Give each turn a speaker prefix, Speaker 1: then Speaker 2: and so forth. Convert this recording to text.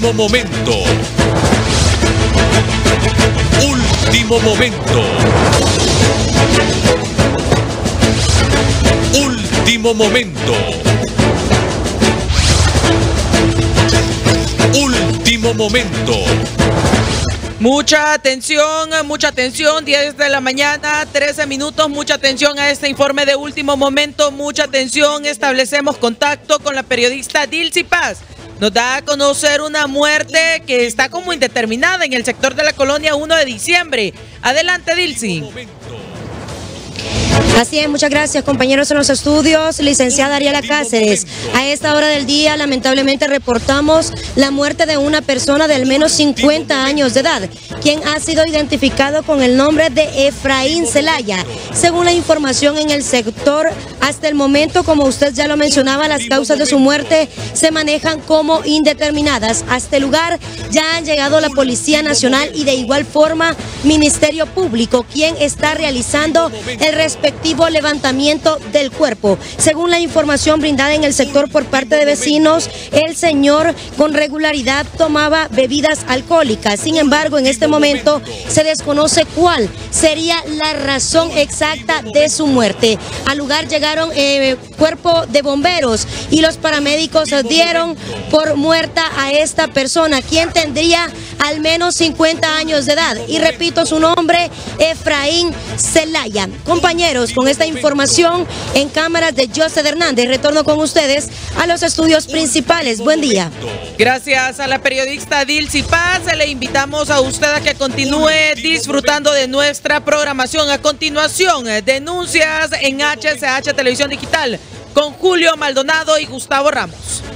Speaker 1: Último momento. Último momento. Último momento. Último momento.
Speaker 2: Mucha atención, 10 de la mañana, 13 minutos, mucha atención a este informe de último momento, mucha atención, establecemos contacto con la periodista Dilcy Paz. Nos da a conocer una muerte que está como indeterminada en el sector de la colonia 1 de diciembre. Adelante, Dilcy.
Speaker 3: Así es, muchas gracias compañeros en los estudios, licenciada Ariela Cáceres. A esta hora del día lamentablemente reportamos la muerte de una persona de al menos 50 años de edad, quien ha sido identificado con el nombre de Efraín Zelaya. Según la información en el sector, hasta el momento, como usted ya lo mencionaba, las causas de su muerte se manejan como indeterminadas. Hasta el lugar ya han llegado la Policía Nacional y de igual forma Ministerio Público, quien está realizando el respectivo levantamiento del cuerpo. Según la información brindada en el sector por parte de vecinos, el señor con regularidad tomaba bebidas alcohólicas. Sin embargo, en este momento se desconoce cuál sería la razón exacta de su muerte. Al lugar llegaron cuerpo de bomberos y los paramédicos dieron por muerta a esta persona, quien tendría al menos 50 años de edad. Y repito su nombre, Efraín Zelaya. Compañeros, con esta información en cámaras de José Hernández, retorno con ustedes a los estudios principales. Buen día.
Speaker 2: Gracias a la periodista Dilcy Paz. Le invitamos a usted a que continúe disfrutando de nuestra programación. A continuación, denuncias en HCH Televisión Digital con Julio Maldonado y Gustavo Ramos.